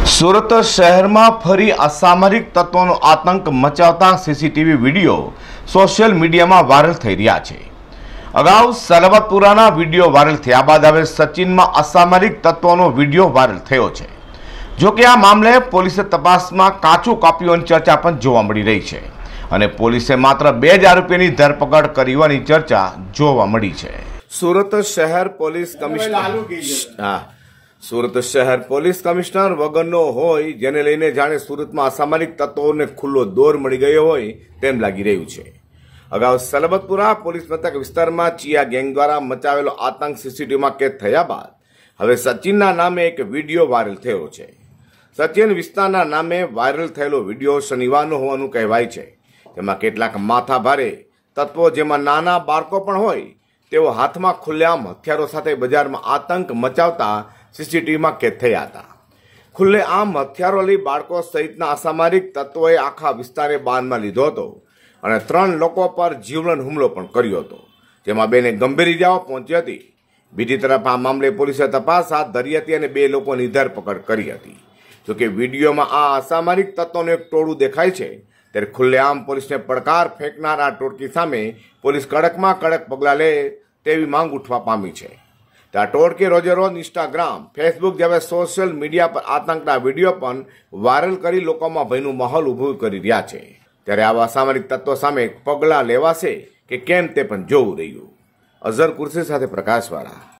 સુરત શહેરમાં ફરી અસામરિક તત્વોનો આતંક મચાવતા સીસીટીવી વિડીયો સોશિયલ મીડિયામાં વાયરલ થઈ રહ્યા છે। અગાઉ સરબતપુરાના વિડીયો વાયરલ થયા બાદ હવે સચિનમાં અસામરિક તત્વોનો વિડીયો વાયરલ થયો છે। જો કે આ મામલે પોલીસે તપાસમાં કાચું કાપ્યું ચર્ચા પણ જોવા મળી રહી છે અને પોલીસે માત્ર 2000 રૂપિયાની ધરપકડ કરી હોવાની ચર્ચા જોવા મળી છે। સુરત શહેર પોલીસ કમિશનર સુરત શહેર પોલીસ કમિશનર વગરનો હોય, જેને લઈને જાણે સુરતમાં અસામરિક તત્વોને ખુલ્લો દોર મળી ગયો હોય તેમ લાગી રહ્યું છે। અગાઉ સરબતપુરા પોલીસ મથક વિસ્તારમાં ચિયા ગેંગ દ્વારા મચાવેલો આતંક સીસીટીવીમાં કેદ થયા બાદ હવે સચિનના નામે એક વિડીયો વાયરલ થયો છે। સચિન વિસ્તારના નામે વાયરલ થયેલો વિડીયો શનિવારનો હોવાનું કહેવાય છે। તેમાં કેટલાક માથાભારે તત્વો, જેમાં નાના બાળકો પણ હોય, તેઓ હાથમાં ખુલ્લેઆમ હથિયારો સાથે બજારમાં આતંક મચાવતા સીસીટીવીમાં કેદ થયા હતા। ખુલ્લેઆમ હથિયારો લઈ બાળકો સહિતના અસામરિક તત્વોએ આખા વિસ્તારે બાનમાં લીધો હતો અને 3 લોકો પર જીવલેણ હુમલો પણ કર્યો હતો, જેમાં 2ને ગંભીર ઇજાઓ પહોંચી હતી। બીજી તરફ આ મામલે પોલીસે તપાસ હાથ ધરી હતી અને 2 લોકોની ધરપકડ કરી હતી। જોકે વિડીયોમાં આ અસામરિક તત્વોનું એક ટોળું દેખાય છે, ત્યારે ખુલ્લેઆમ પોલીસને પડકાર ફેંકનાર આ ટોળકી સામે પોલીસ કડકમાં કડક પગલાં લે તેવી માંગ ઉઠવા પામી છે। આ ટોળકી રોજે રોજ ઇન્સ્ટાગ્રામ, ફેસબુક જેવા સોશિયલ મીડિયા પર આતંકના વિડીયો પણ વાયરલ કરી લોકોમાં ભયનું માહોલ ઊભું કરી રહ્યા છે। ત્યારે આવા અસામરિક તત્વો સામે પગલાં લેવાશે કે કેમ તે પણ જોવું રહ્યું। અઝર કુર્સી સાથે પ્રકાશવાળા।